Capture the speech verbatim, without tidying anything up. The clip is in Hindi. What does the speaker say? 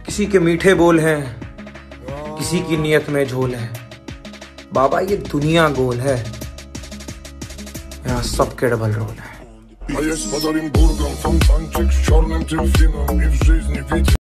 किसी के मीठे बोल हैं, किसी की नीयत में झोल है। बाबा ये दुनिया गोल है, यहाँ सबके डबल रोल है।